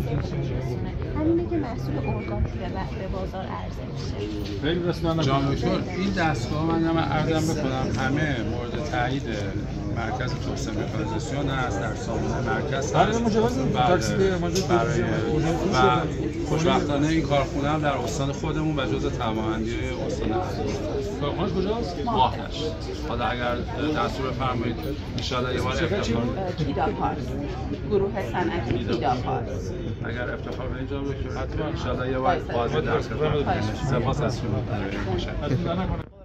همینه که محصول ارگانیک به بازار عرضه میشه. خیلی رسما جان دکتر این دستگاه من عرضم بکنم همه مورد تایید مرکز توسعه مکانیزاسیون است در سامانه مرکز هست. و خوشبختانه این کارخونه هم در استان خودمون و جزء تامه‌بندی استان است. کارخونه‌اش کجاست؟ ماهدش. حالا اگر دستور بفرمایید ان شاءالله یه بار افتخار تیدا پارس گروه صنعتی تیدا پارس اگر افتخار به اینجا بشه حتما ان شاءالله یه بار واضح درس کنم. سپاس از شما.